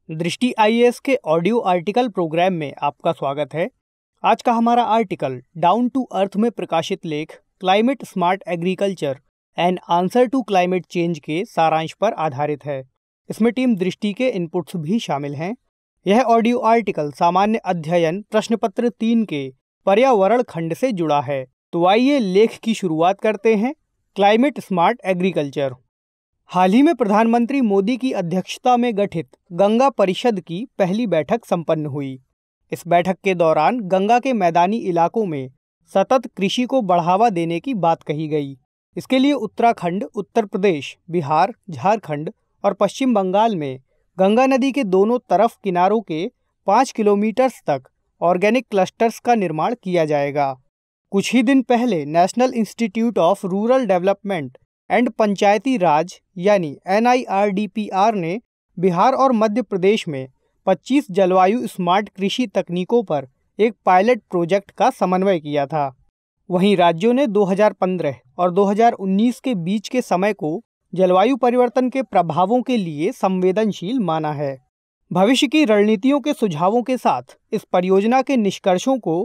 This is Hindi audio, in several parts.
दृष्टि आईएएस के ऑडियो आर्टिकल प्रोग्राम में आपका स्वागत है। आज का हमारा आर्टिकल डाउन टू अर्थ में प्रकाशित लेख climate smart agriculture and answer to climate change के सारांश पर आधारित है। इसमें टीम दृष्टि के इनपुट्स भी शामिल हैं। यह ऑडियो आर्टिकल सामान्य अध्ययन प्रश्न पत्र 3 के पर्यावरण खंड से जुड़ा है। तो आइए लेख की शुरुआत करते हैं। Climate smart agriculture. हाल ही में प्रधानमंत्री मोदी की अध्यक्षता में गठित गंगा परिषद की पहली बैठक संपन्न हुई। इस बैठक के दौरान गंगा के मैदानी इलाकों में सतत कृषि को बढ़ावा देने की बात कही गई। इसके लिए उत्तराखंड, उत्तर प्रदेश, बिहार, झारखंड और पश्चिम बंगाल में गंगा नदी के दोनों तरफ किनारों के 5 किलोमीटर तक ऑर्गेनिक क्लस्टर्स का निर्माण किया जाएगा। कुछ ही दिन पहले National Institute of Rural Development and Panchayati Raj यानी NIRDPR ने बिहार और मध्य प्रदेश में 25 जलवायु स्मार्ट कृषि तकनीकों पर एक पायलट प्रोजेक्ट का समन्वय किया था। वहीं राज्यों ने 2015 और 2019 के बीच के समय को जलवायु परिवर्तन के प्रभावों के लिए संवेदनशील माना है। भविष्य की रणनीतियों के सुझावों के साथ इस परियोजना के निष्कर्षों को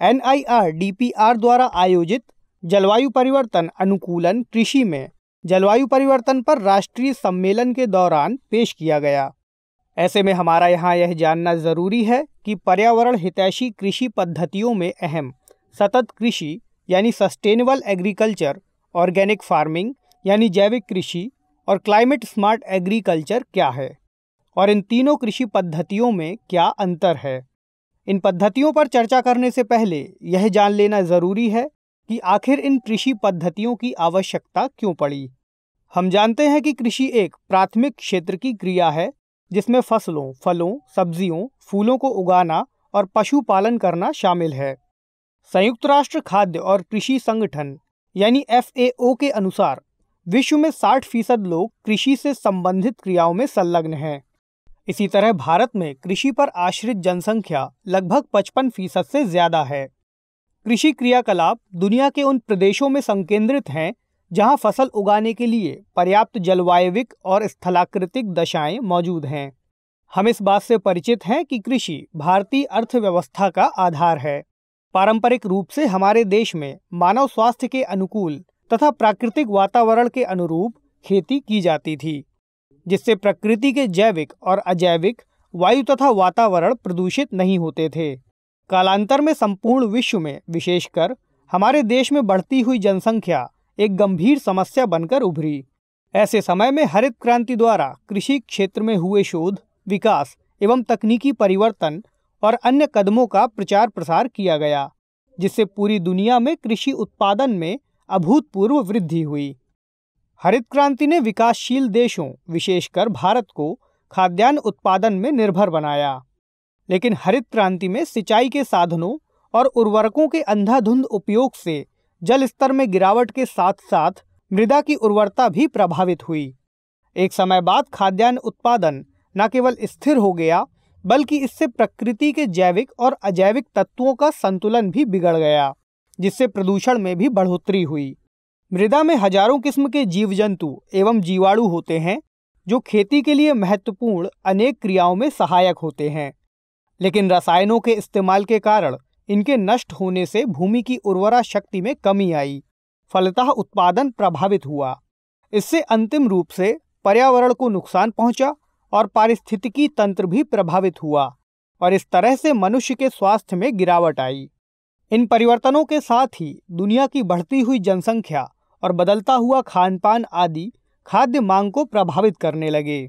NIRDPR द्वारा आयोजित जलवायु परिवर्तन अनुकूलन कृषि में जलवायु परिवर्तन पर राष्ट्रीय सम्मेलन के दौरान पेश किया गया। ऐसे में हमारा यहाँ यह जानना जरूरी है कि पर्यावरण हितैषी कृषि पद्धतियों में अहम सतत कृषि यानी सस्टेनेबल एग्रीकल्चर, ऑर्गेनिक फार्मिंग यानी जैविक कृषि और क्लाइमेट स्मार्ट एग्रीकल्चर क्या है और इन तीनों कृषि पद्धतियों में क्या अंतर है। इन पद्धतियों पर चर्चा करने से पहले यह जान लेना जरूरी है कि आखिर इन कृषि पद्धतियों की आवश्यकता क्यों पड़ी। हम जानते हैं कि कृषि एक प्राथमिक क्षेत्र की क्रिया है जिसमें फसलों, फलों, सब्जियों, फूलों को उगाना और पशुपालन करना शामिल है। संयुक्त राष्ट्र खाद्य और कृषि संगठन यानी FAO के अनुसार विश्व में 60% लोग कृषि से संबंधित क्रियाओं में संलग्न हैं। इसी तरह भारत में कृषि पर आश्रित जनसंख्या लगभग 55% से ज्यादा है। कृषि क्रियाकलाप दुनिया के उन प्रदेशों में संकेंद्रित हैं जहां फसल उगाने के लिए पर्याप्त जलवायविक और स्थलाकृतिक दशाएं मौजूद हैं। हम इस बात से परिचित हैं कि कृषि भारतीय अर्थव्यवस्था का आधार है। पारंपरिक रूप से हमारे देश में मानव स्वास्थ्य के अनुकूल तथा प्राकृतिक वातावरण के अनुरूप खेती की जाती थी, जिससे प्रकृति के जैविक और अजैविक वायु तथा वातावरण प्रदूषित नहीं होते थे। कालांतर में संपूर्ण विश्व में, विशेषकर हमारे देश में बढ़ती हुई जनसंख्या एक गंभीर समस्या बनकर उभरी। ऐसे समय में हरित क्रांति द्वारा कृषि क्षेत्र में हुए शोध, विकास एवं तकनीकी परिवर्तन और अन्य कदमों का प्रचार प्रसार किया गया, जिससे पूरी दुनिया में कृषि उत्पादन में अभूतपूर्व वृद्धि हुई। हरित क्रांति ने विकासशील देशों, विशेषकर भारत को खाद्यान्न उत्पादन में निर्भर बनाया। लेकिन हरित क्रांति में सिंचाई के साधनों और उर्वरकों के अंधाधुंध उपयोग से जल स्तर में गिरावट के साथ साथ मृदा की उर्वरता भी प्रभावित हुई। एक समय बाद खाद्यान्न उत्पादन न केवल स्थिर हो गया, बल्कि इससे प्रकृति के जैविक और अजैविक तत्वों का संतुलन भी बिगड़ गया, जिससे प्रदूषण में भी बढ़ोतरी हुई। मृदा में हजारों किस्म के जीव जंतु एवं जीवाणु होते हैं जो खेती के लिए महत्वपूर्ण अनेक क्रियाओं में सहायक होते हैं। लेकिन रसायनों के इस्तेमाल के कारण इनके नष्ट होने से भूमि की उर्वरा शक्ति में कमी आई, फलतः उत्पादन प्रभावित हुआ। इससे अंतिम रूप से पर्यावरण को नुकसान पहुंचा और पारिस्थितिकी तंत्र भी प्रभावित हुआ और इस तरह से मनुष्य के स्वास्थ्य में गिरावट आई। इन परिवर्तनों के साथ ही दुनिया की बढ़ती हुई जनसंख्या और बदलता हुआ खान पान आदि खाद्य मांग को प्रभावित करने लगे।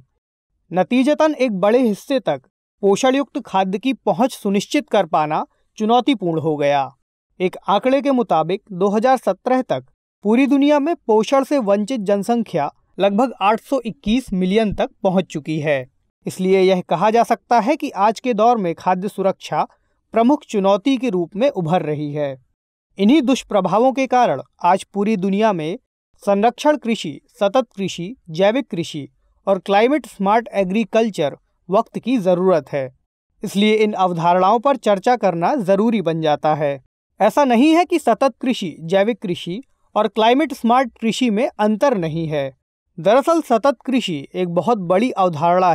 नतीजतन एक बड़े हिस्से तक पोषण युक्त खाद्य की पहुंच सुनिश्चित कर पाना चुनौतीपूर्ण हो गया। एक आंकड़े के मुताबिक 2017 तक पूरी दुनिया में पोषण से वंचित जनसंख्या लगभग 821 मिलियन तक पहुंच चुकी है। इसलिए यह कहा जा सकता है कि आज के दौर में खाद्य सुरक्षा प्रमुख चुनौती के रूप में उभर रही है। इन्हीं दुष्प्रभावों के कारण आज पूरी दुनिया में संरक्षण कृषि, सतत कृषि, जैविक कृषि और क्लाइमेट स्मार्ट एग्रीकल्चर वक्त की जरूरत है। इसलिए इन अवधारणाओं पर चर्चा करना जरूरी बन जाता है। ऐसा नहीं है कि सतत कृषि, जैविक कृषि और क्लाइमेट स्मार्ट कृषि में अंतर नहीं है। दरअसल सतत कृषि एक बहुत बड़ी अवधारणा है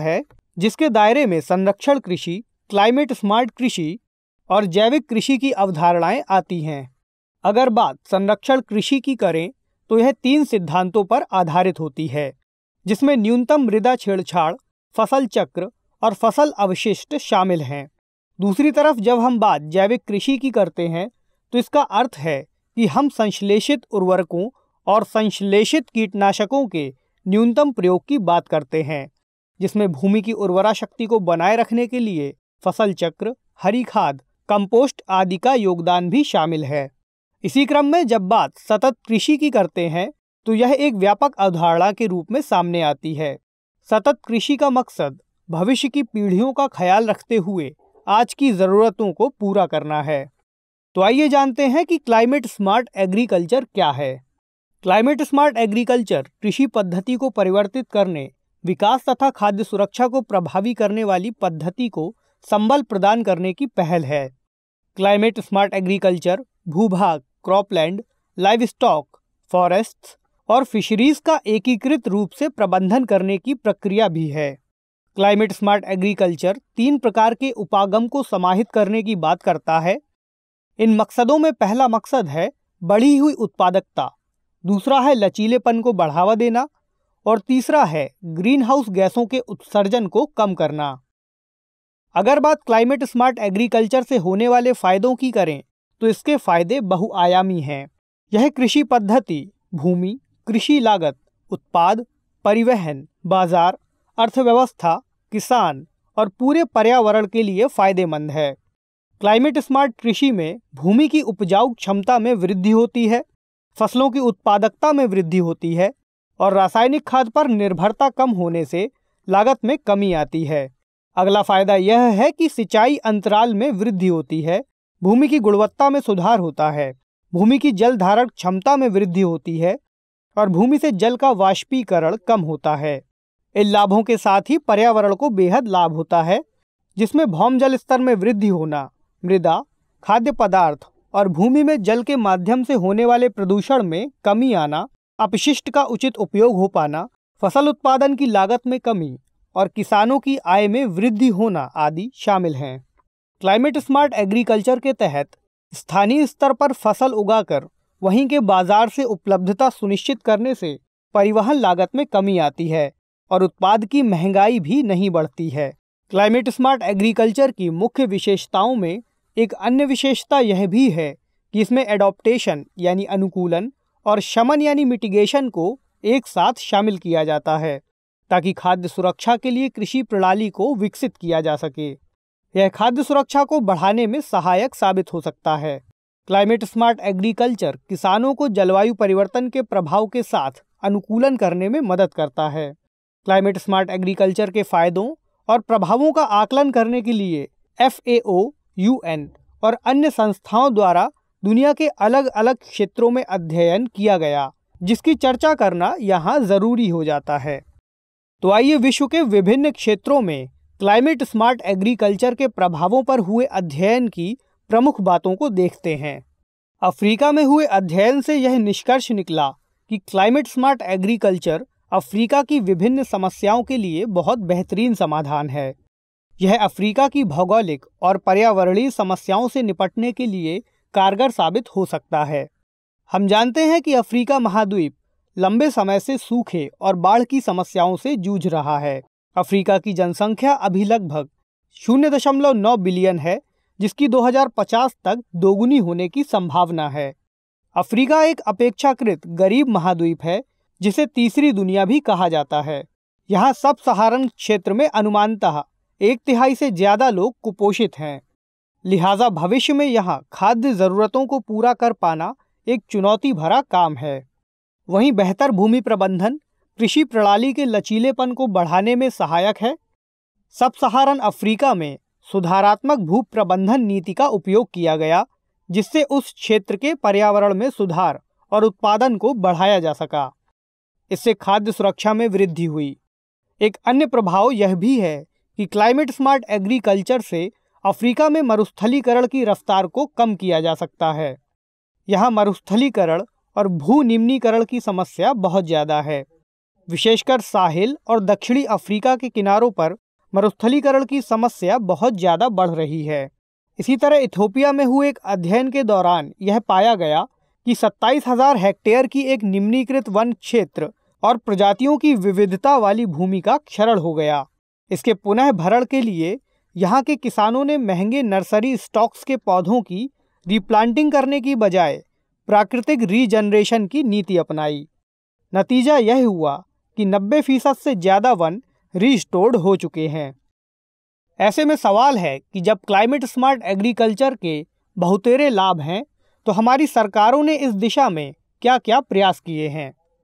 जिसके दायरे में संरक्षण कृषि, क्लाइमेट स्मार्ट कृषि और जैविक कृषि की अवधारणाएं आती हैं। अगर बात संरक्षण कृषि की करें तो यह 3 सिद्धांतों पर आधारित होती है, जिसमें न्यूनतम मृदा छेड़छाड़, फसल चक्र और फसल अवशिष्ट शामिल हैं। दूसरी तरफ जब हम बात जैविक कृषि की करते हैं तो इसका अर्थ है कि हम संश्लेषित उर्वरकों और संश्लेषित कीटनाशकों के न्यूनतम प्रयोग की बात करते हैं, जिसमें भूमि की उर्वरा शक्ति को बनाए रखने के लिए फसल चक्र, हरी खाद, कंपोस्ट आदि का योगदान भी शामिल है। इसी क्रम में जब बात सतत कृषि की करते हैं तो यह एक व्यापक अवधारणा के रूप में सामने आती है। सतत कृषि का मकसद भविष्य की पीढ़ियों का ख्याल रखते हुए आज की ज़रूरतों को पूरा करना है। तो आइए जानते हैं कि क्लाइमेट स्मार्ट एग्रीकल्चर क्या है। क्लाइमेट स्मार्ट एग्रीकल्चर कृषि पद्धति को परिवर्तित करने, विकास तथा खाद्य सुरक्षा को प्रभावी करने वाली पद्धति को संबल प्रदान करने की पहल है। क्लाइमेट स्मार्ट एग्रीकल्चर भूभाग, क्रॉपलैंड, लाइव स्टॉक, फॉरेस्ट्स और फिशरीज का एकीकृत रूप से प्रबंधन करने की प्रक्रिया भी है। क्लाइमेट स्मार्ट एग्रीकल्चर 3 प्रकार के उपागम को समाहित करने की बात करता है। इन मकसदों में पहला मकसद है बढ़ी हुई उत्पादकता, दूसरा है लचीलेपन को बढ़ावा देना और तीसरा है ग्रीन हाउस गैसों के उत्सर्जन को कम करना। अगर बात क्लाइमेट स्मार्ट एग्रीकल्चर से होने वाले फायदों की करें तो इसके फायदे बहुआयामी हैं। यह कृषि पद्धति भूमि, कृषि लागत, उत्पाद, परिवहन, बाजार, अर्थव्यवस्था, किसान और पूरे पर्यावरण के लिए फायदेमंद है। क्लाइमेट स्मार्ट कृषि में भूमि की उपजाऊ क्षमता में वृद्धि होती है, फसलों की उत्पादकता में वृद्धि होती है और रासायनिक खाद पर निर्भरता कम होने से लागत में कमी आती है। अगला फायदा यह है कि सिंचाई अंतराल में वृद्धि होती है, भूमि की गुणवत्ता में सुधार होता है, भूमि की जल धारण क्षमता में वृद्धि होती है और भूमि से जल का वाष्पीकरण कम होता है। इन लाभों के साथ ही पर्यावरण को बेहद लाभ होता है, जिसमें भौम जल स्तर में वृद्धि होना, मृदा, खाद्य पदार्थ और भूमि में जल के माध्यम से होने वाले प्रदूषण में कमी आना, अपशिष्ट का उचित उपयोग हो पाना, फसल उत्पादन की लागत में कमी और किसानों की आय में वृद्धि होना आदि शामिल हैं। क्लाइमेट स्मार्ट एग्रीकल्चर के तहत स्थानीय स्तर पर फसल उगाकर वहीं के बाजार से उपलब्धता सुनिश्चित करने से परिवहन लागत में कमी आती है और उत्पाद की महंगाई भी नहीं बढ़ती है। क्लाइमेट स्मार्ट एग्रीकल्चर की मुख्य विशेषताओं में एक अन्य विशेषता यह भी है कि इसमें एडॉप्टेशन यानी अनुकूलन और शमन यानी मिटिगेशन को एक साथ शामिल किया जाता है, ताकि खाद्य सुरक्षा के लिए कृषि प्रणाली को विकसित किया जा सके। यह खाद्य सुरक्षा को बढ़ाने में सहायक साबित हो सकता है। क्लाइमेट स्मार्ट एग्रीकल्चर किसानों को जलवायु परिवर्तन के प्रभाव के साथ अनुकूलन करने में मदद करता है। क्लाइमेट स्मार्ट एग्रीकल्चर के फायदों और प्रभावों का आकलन करने के लिए FAO, UN और अन्य संस्थाओं द्वारा दुनिया के अलग अलग क्षेत्रों में अध्ययन किया गया, जिसकी चर्चा करना यहाँ जरूरी हो जाता है। तो आइए विश्व के विभिन्न क्षेत्रों में क्लाइमेट स्मार्ट एग्रीकल्चर के प्रभावों पर हुए अध्ययन की प्रमुख बातों को देखते हैं। अफ्रीका में हुए अध्ययन से यह निष्कर्ष निकला कि क्लाइमेट स्मार्ट एग्रीकल्चर अफ्रीका की विभिन्न समस्याओं के लिए बहुत बेहतरीन समाधान है। यह अफ्रीका की भौगोलिक और पर्यावरणीय समस्याओं से निपटने के लिए कारगर साबित हो सकता है। हम जानते हैं कि अफ्रीका महाद्वीप लंबे समय से सूखे और बाढ़ की समस्याओं से जूझ रहा है। अफ्रीका की जनसंख्या अभी लगभग 0.9 बिलियन है, जिसकी 2050 तक दोगुनी होने की संभावना है। अफ्रीका एक अपेक्षाकृत गरीब महाद्वीप है, जिसे तीसरी दुनिया भी कहा जाता है। यहाँ सब सहारन क्षेत्र में अनुमानतः 1/3 से ज़्यादा लोग कुपोषित हैं। लिहाजा भविष्य में यहाँ खाद्य ज़रूरतों को पूरा कर पाना एक चुनौती भरा काम है। वहीं बेहतर भूमि प्रबंधन कृषि प्रणाली के लचीलेपन को बढ़ाने में सहायक है। सब सहारन अफ्रीका में सुधारात्मक भू प्रबंधन नीति का उपयोग किया गया, जिससे उस क्षेत्र के पर्यावरण में सुधार और उत्पादन को बढ़ाया जा सका। इससे खाद्य सुरक्षा में वृद्धि हुई। एक अन्य प्रभाव यह भी है कि क्लाइमेट स्मार्ट एग्रीकल्चर से अफ्रीका में मरुस्थलीकरण की रफ्तार को कम किया जा सकता है। यहाँ मरुस्थलीकरण और भू निम्नीकरण की समस्या बहुत ज़्यादा है। विशेषकर साहिल और दक्षिणी अफ्रीका के किनारों पर मरुस्थलीकरण की समस्या बहुत ज़्यादा बढ़ रही है। इसी तरह इथियोपिया में हुए एक अध्ययन के दौरान यह पाया गया कि 27,000 हेक्टेयर की एक निम्नीकृत वन क्षेत्र और प्रजातियों की विविधता वाली भूमि का क्षरण हो गया। इसके पुनः भरण के लिए यहाँ के किसानों ने महंगे नर्सरी स्टॉक्स के पौधों की रिप्लांटिंग करने की बजाय प्राकृतिक रीजनरेशन की नीति अपनाई। नतीजा यह हुआ कि 90% से ज़्यादा वन रीस्टोर्ड हो चुके हैं। ऐसे में सवाल है कि जब क्लाइमेट स्मार्ट एग्रीकल्चर के बहुतेरे लाभ हैं, तो हमारी सरकारों ने इस दिशा में क्या क्या प्रयास किए हैं।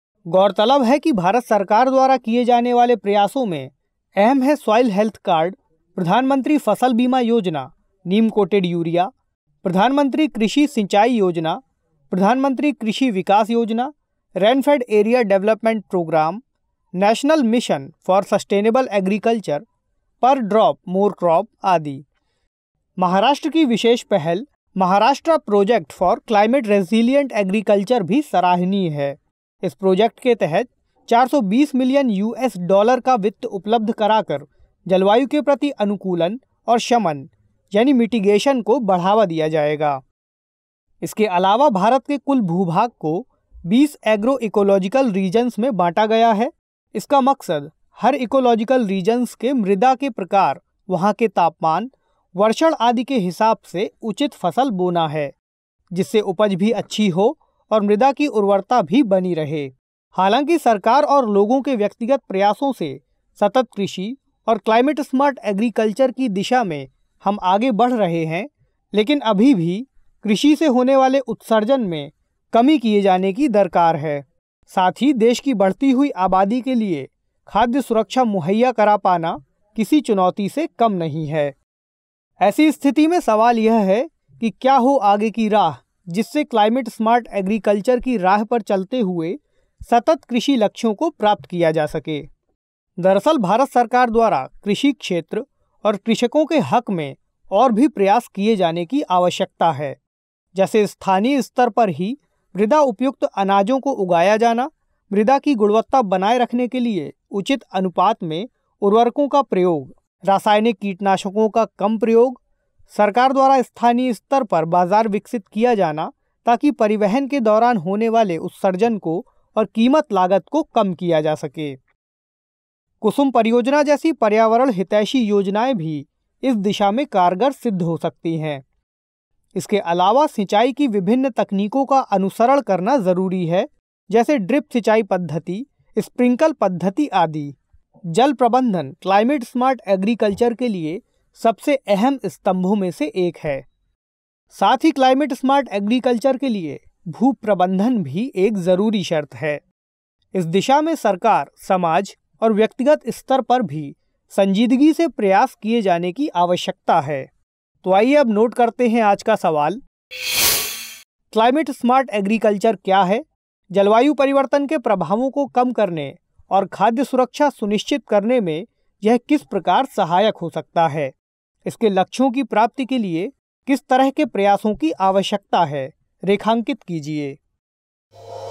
गौरतलब है कि भारत सरकार द्वारा किए जाने वाले प्रयासों में अहम है सॉइल हेल्थ कार्ड, प्रधानमंत्री फसल बीमा योजना, नीम कोटेड यूरिया, प्रधानमंत्री कृषि सिंचाई योजना, प्रधानमंत्री कृषि विकास योजना, rainfed area development programme, national mission for sustainable agriculture, per drop more crop आदि। महाराष्ट्र की विशेष पहल Maharashtra project for climate resilient agriculture भी सराहनीय है। इस प्रोजेक्ट के तहत 420 मिलियन $US का वित्त उपलब्ध कराकर जलवायु के प्रति अनुकूलन और शमन यानी मिटिगेशन को बढ़ावा दिया जाएगा। इसके अलावा भारत के कुल भूभाग को 20 एग्रो इकोलॉजिकल रीजन्स में बांटा गया है। इसका मकसद हर इकोलॉजिकल रीजन्स के मृदा के प्रकार, वहाँ के तापमान, वर्षण आदि के हिसाब से उचित फसल बोना है, जिससे उपज भी अच्छी हो और मृदा की उर्वरता भी बनी रहे। हालांकि सरकार और लोगों के व्यक्तिगत प्रयासों से सतत कृषि और क्लाइमेट स्मार्ट एग्रीकल्चर की दिशा में हम आगे बढ़ रहे हैं, लेकिन अभी भी कृषि से होने वाले उत्सर्जन में कमी किए जाने की दरकार है। साथ ही देश की बढ़ती हुई आबादी के लिए खाद्य सुरक्षा मुहैया करा पाना किसी चुनौती से कम नहीं है। ऐसी स्थिति में सवाल यह है कि क्या हो आगे की राह, जिससे क्लाइमेट स्मार्ट एग्रीकल्चर की राह पर चलते हुए सतत कृषि लक्ष्यों को प्राप्त किया जा सके। दरअसल भारत सरकार द्वारा कृषि क्षेत्र और कृषकों के हक में और भी प्रयास किए जाने की आवश्यकता है, जैसे स्थानीय स्तर पर ही मृदा उपयुक्त अनाजों को उगाया जाना, मृदा की गुणवत्ता बनाए रखने के लिए उचित अनुपात में उर्वरकों का प्रयोग, रासायनिक कीटनाशकों का कम प्रयोग, सरकार द्वारा स्थानीय स्तर पर बाजार विकसित किया जाना ताकि परिवहन के दौरान होने वाले उत्सर्जन को और कीमत लागत को कम किया जा सके। कुसुम परियोजना जैसी पर्यावरण हितैषी योजनाएं भी इस दिशा में कारगर सिद्ध हो सकती हैं। इसके अलावा सिंचाई की विभिन्न तकनीकों का अनुसरण करना जरूरी है, जैसे ड्रिप सिंचाई पद्धति, स्प्रिंकल पद्धति आदि। जल प्रबंधन क्लाइमेट स्मार्ट एग्रीकल्चर के लिए सबसे अहम स्तंभों में से एक है। साथ ही क्लाइमेट स्मार्ट एग्रीकल्चर के लिए भू प्रबंधन भी एक जरूरी शर्त है। इस दिशा में सरकार, समाज और व्यक्तिगत स्तर पर भी संजीदगी से प्रयास किए जाने की आवश्यकता है। तो आइए अब नोट करते हैं आज का सवाल। क्लाइमेट स्मार्ट एग्रीकल्चर क्या है? जलवायु परिवर्तन के प्रभावों को कम करने और खाद्य सुरक्षा सुनिश्चित करने में यह किस प्रकार सहायक हो सकता है? इसके लक्ष्यों की प्राप्ति के लिए किस तरह के प्रयासों की आवश्यकता है? रेखांकित कीजिए।